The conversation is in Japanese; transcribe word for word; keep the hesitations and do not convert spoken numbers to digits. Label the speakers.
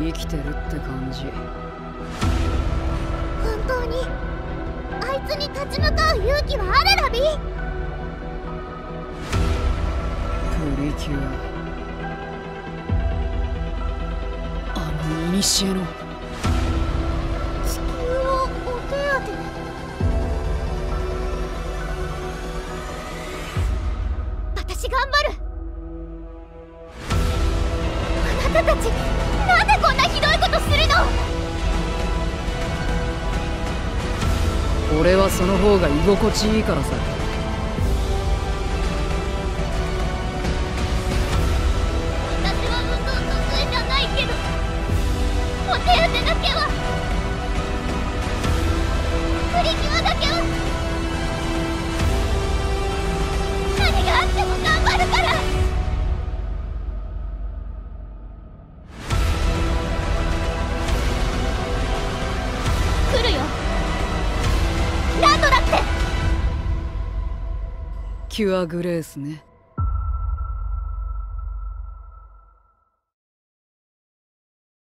Speaker 1: 生きてるって感じ。
Speaker 2: 本当にあいつに立ち向かう勇気はあるラビ？
Speaker 1: プリキュア、あの古の
Speaker 2: 地球をお手当て。私頑張る。あなたたちなんでこんなひどいことするの？
Speaker 1: 俺はその方が居心地いいからさ。
Speaker 2: 私は運動得意じゃないけどお手当てだけは、プリキュアだけは何があっても頑張るから。来るよ何度だって。
Speaker 1: キュアグレースね。